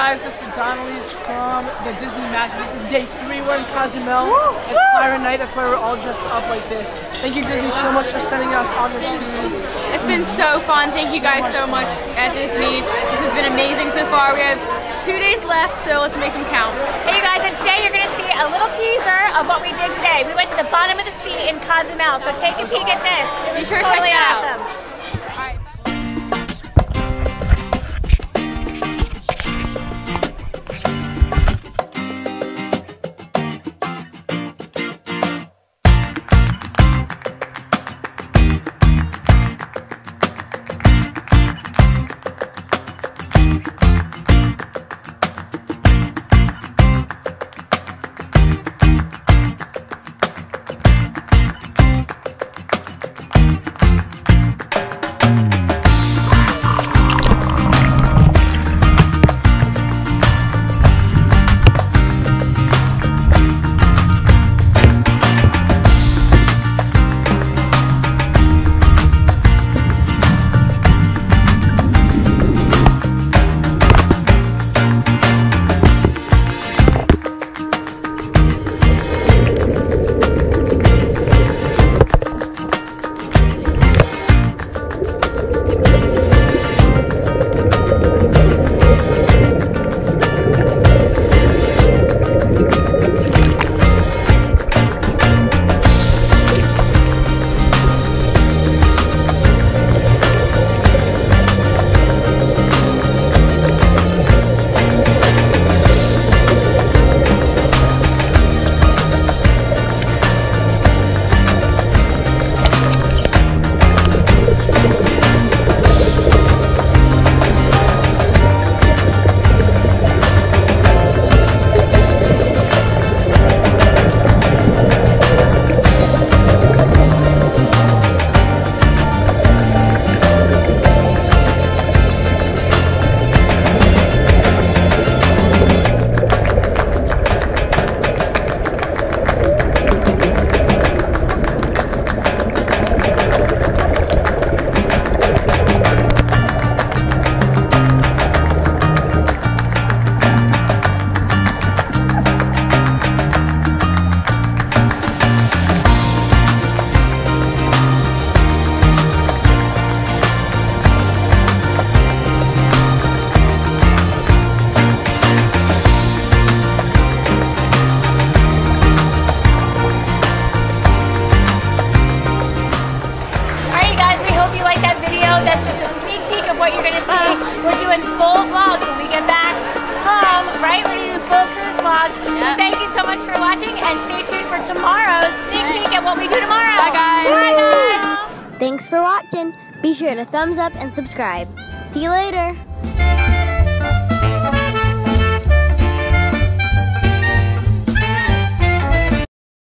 guys, this is the Donnellys from the Disney Magic. This is day 3. We're in Cozumel. It's Pirate Night. That's why we're all dressed up like this. Thank you, Disney, so much for sending us on this cruise. It's been so fun. Thank you guys so much at Disney. This has been amazing so far. We have 2 days left, so let's make them count. Hey you guys, and today you're going to see a little teaser of what we did today. We went to the bottom of the sea in Cozumel, so take a peek at this. Be sure to totally check it out. awesome. That's just a sneak peek of what you're going to see. We're doing full vlogs when we get back home, right? We're doing full cruise vlogs. Yep. Thank you so much for watching, and stay tuned for tomorrow's sneak peek at what we do tomorrow. Bye, guys. Bye, guys. Thanks for watching. Be sure to thumbs up and subscribe. See you later.